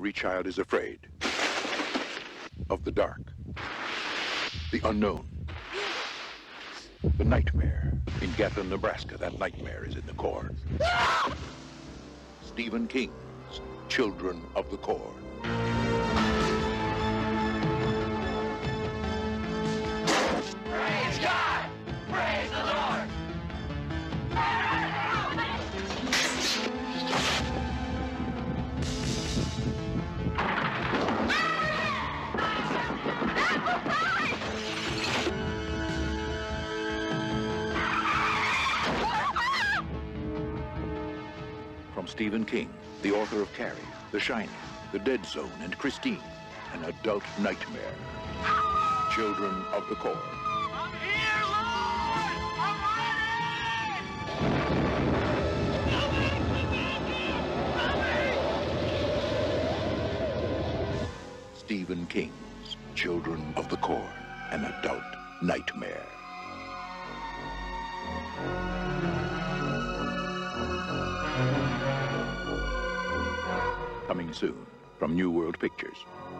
Every child is afraid of the dark, the unknown, the nightmare. In Gatlin, Nebraska, that nightmare is in the corn. Stephen King's Children of the Corn. Praise God! Praise the Lord! From Stephen King, the author of Carrie, The Shining, The Dead Zone, and Christine, an adult nightmare. Children of the Corn. I'm here, Lord! I'm ready! Stephen King's Children of the Corn, an adult nightmare. Coming soon from New World Pictures.